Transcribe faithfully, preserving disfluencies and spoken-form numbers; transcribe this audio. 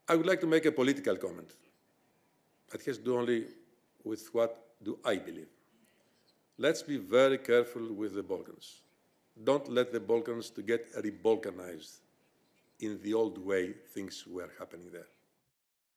I would like to make a political comment. It has to do only with what do I believe. Let's be very careful with the Balkans. Don't let the Balkans to get re-Balkanized in the old way things were happening there.